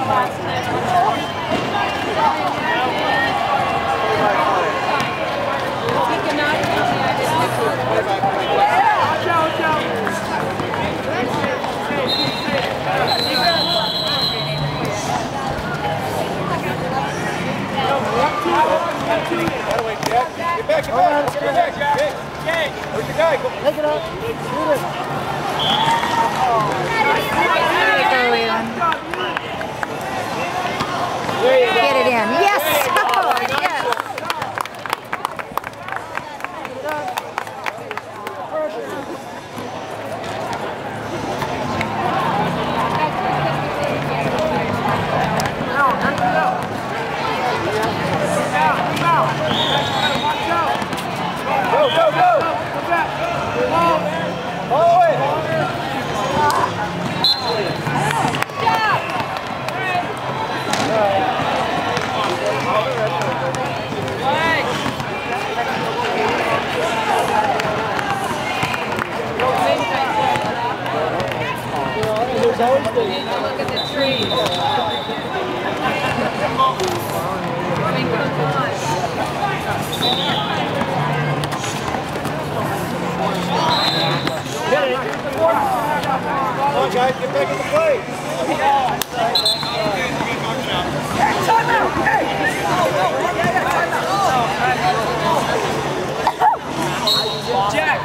Get back, Jack. Where's your guy? Go. Take it up. Shoot it. There you go, Leland. Get it in. Yes! Oh, yes! Go, go, go! Follow it! There's always the... Look at the tree. I mean, come on. Hit it. Come on, guys, get back in the play. Hey, time out! Hey! Jack!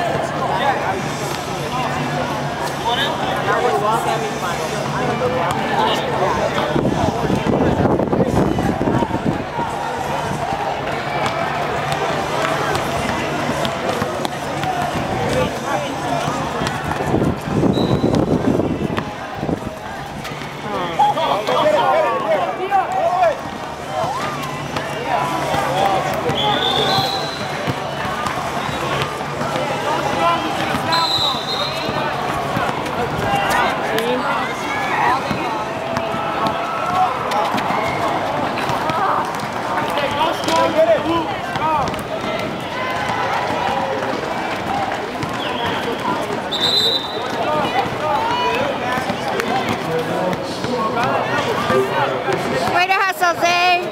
Way to hustle, Zay!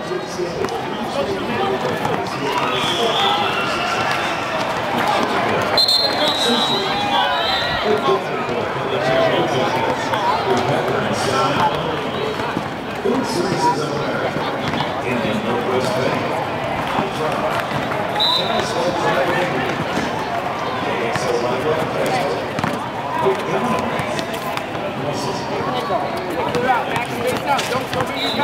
Don't be you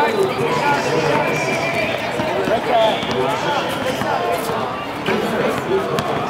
guys.